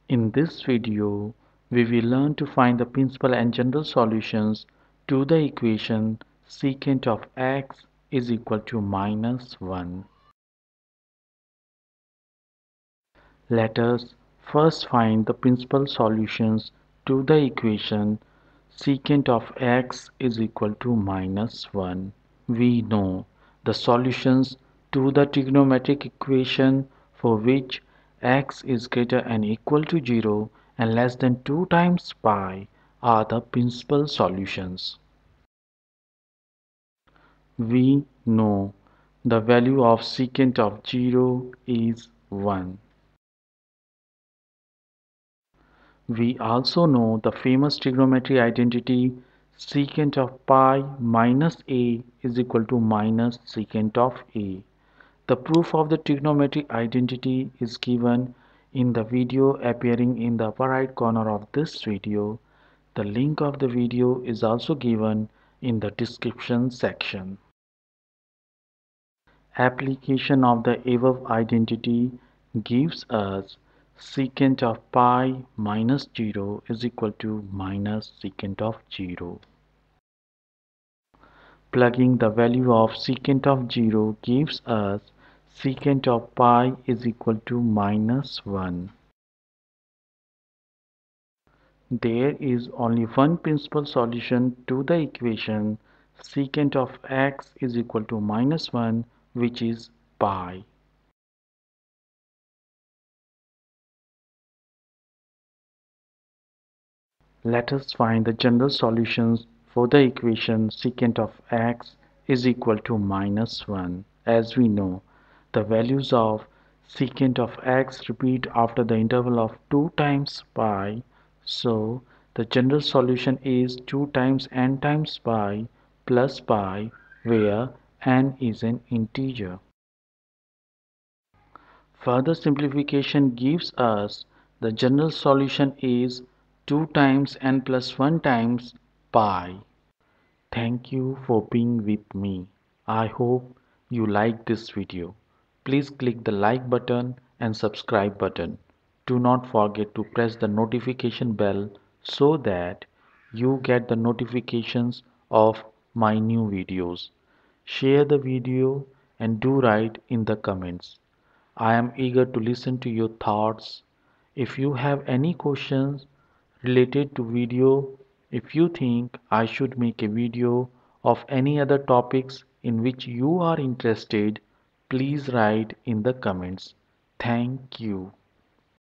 In this video, we will learn to find the principal and general solutions to the equation secant of x is equal to minus 1. Let us first find the principal solutions to the equation secant of x is equal to minus 1. We know the solutions to the trigonometric equation for which x is greater than or equal to 0 and less than 2 times pi are the principal solutions. We know the value of secant of 0 is 1. We also know the famous trigonometry identity secant of pi minus a is equal to minus secant of a. The proof of the trigonometry identity is given in the video appearing in the upper right corner of this video. The link of the video is also given in the description section. Application of the above identity gives us secant of pi minus 0 is equal to minus secant of 0. Plugging the value of secant of 0 gives us secant of pi is equal to minus 1. There is only one principal solution to the equation secant of x is equal to minus 1, which is pi. Let us find the general solutions for the equation secant of x is equal to minus 1. As we know, the values of secant of x repeat after the interval of 2 times pi, so the general solution is 2 times n times pi plus pi, where n is an integer. Further simplification gives us the general solution is 2 times n plus 1 times pi. Thank you for being with me. I hope you like this video. Please click the like button and subscribe button. Do not forget to press the notification bell so that you get the notifications of my new videos. Share the video and do write in the comments. I am eager to listen to your thoughts. If you have any questions related to video, if you think I should make a video of any other topics in which you are interested, please write in the comments. Thank you.